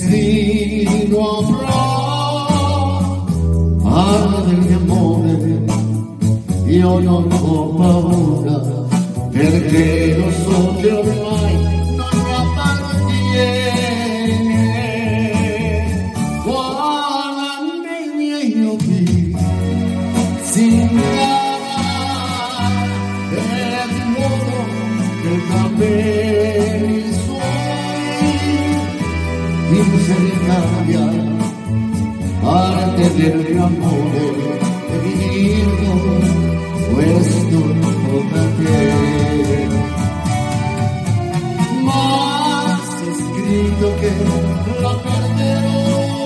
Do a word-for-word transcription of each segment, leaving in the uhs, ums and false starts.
destino avrò. Parla del mio amore, io non ho paura, perché lo so che ormai non mi appartiene. Guarda nei miei occhi, si ingana, è di nuovo che capelli suoi in cambia parte del mio amore e vi dico questo tocca a te. Ma c'è scritto che la perderò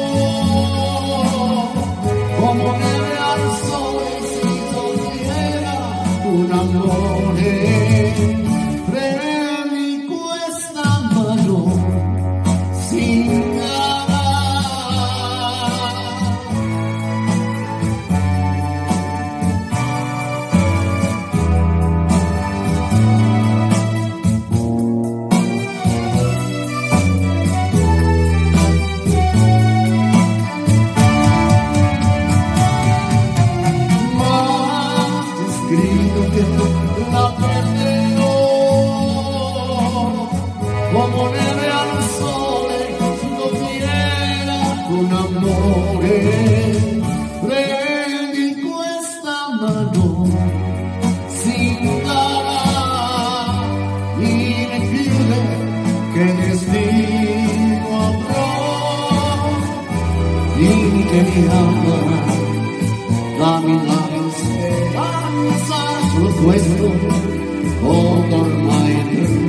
come neve al sole si toglierà un amore. Prendi questa mano, si la perderò come neve al sole scoppierà un amore. Prendi questa mano, si darà in chiude che destino avrò. Dimmi che mi ama, dammi la speranza su questo, ormai